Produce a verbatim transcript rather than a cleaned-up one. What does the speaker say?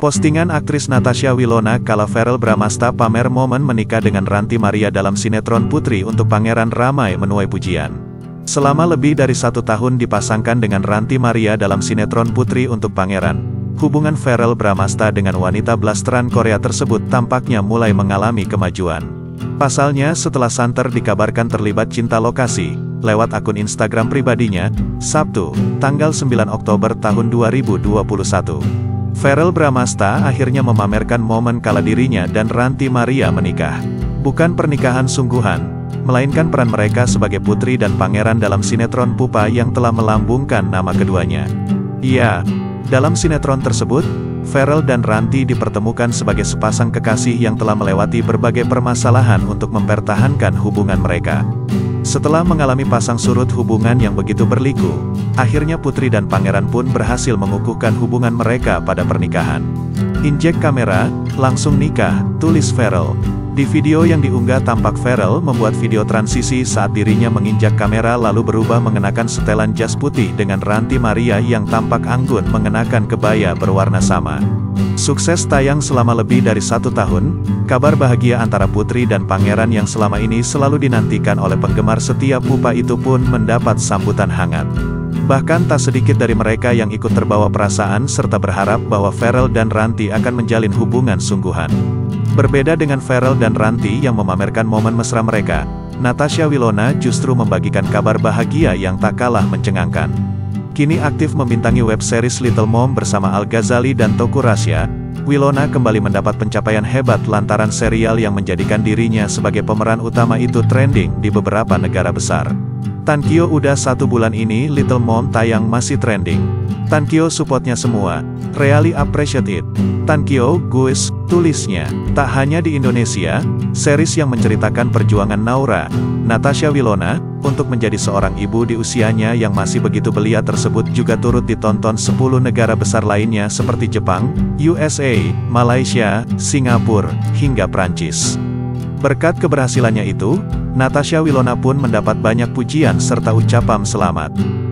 Postingan aktris Natasha Wilona kala Verrell Bramasta pamer momen menikah dengan Ranty Maria dalam sinetron Putri untuk Pangeran ramai menuai pujian. Selama lebih dari satu tahun dipasangkan dengan Ranty Maria dalam sinetron Putri untuk Pangeran, hubungan Verrell Bramasta dengan wanita blasteran Korea tersebut tampaknya mulai mengalami kemajuan. Pasalnya setelah santer dikabarkan terlibat cinta lokasi, lewat akun Instagram pribadinya, Sabtu, tanggal sembilan Oktober tahun dua ribu dua puluh satu. Verrell Bramasta akhirnya memamerkan momen kala dirinya dan Ranty Maria menikah. Bukan pernikahan sungguhan, melainkan peran mereka sebagai putri dan pangeran dalam sinetron Pupa yang telah melambungkan nama keduanya. Ya, dalam sinetron tersebut, Verrell dan Ranty dipertemukan sebagai sepasang kekasih yang telah melewati berbagai permasalahan untuk mempertahankan hubungan mereka. Setelah mengalami pasang surut hubungan yang begitu berliku, akhirnya putri dan pangeran pun berhasil mengukuhkan hubungan mereka pada pernikahan. Injek kamera, langsung nikah, tulis Verrell. Di video yang diunggah tampak Verrell membuat video transisi saat dirinya menginjak kamera lalu berubah mengenakan setelan jas putih dengan Ranty Maria yang tampak anggun mengenakan kebaya berwarna sama. Sukses tayang selama lebih dari satu tahun, kabar bahagia antara putri dan pangeran yang selama ini selalu dinantikan oleh penggemar setia Pupa itu pun mendapat sambutan hangat. Bahkan tak sedikit dari mereka yang ikut terbawa perasaan serta berharap bahwa Verrell dan Ranty akan menjalin hubungan sungguhan. Berbeda dengan Verrell dan Ranty yang memamerkan momen mesra mereka, Natasha Wilona justru membagikan kabar bahagia yang tak kalah mencengangkan. Kini aktif membintangi web series Little Mom bersama Al Ghazali dan Teuku Rasya, Wilona kembali mendapat pencapaian hebat lantaran serial yang menjadikan dirinya sebagai pemeran utama itu trending di beberapa negara besar. Tankyo udah satu bulan ini Little Mom tayang masih trending. Tankyo supportnya semua, really appreciate it. Tankyo, guys, tulisnya. Tak hanya di Indonesia, series yang menceritakan perjuangan Naura, Natasha Wilona, untuk menjadi seorang ibu di usianya yang masih begitu belia tersebut juga turut ditonton sepuluh negara besar lainnya seperti Jepang, U S A, Malaysia, Singapura, hingga Prancis. Berkat keberhasilannya itu, Natasha Wilona pun mendapat banyak pujian serta ucapan selamat.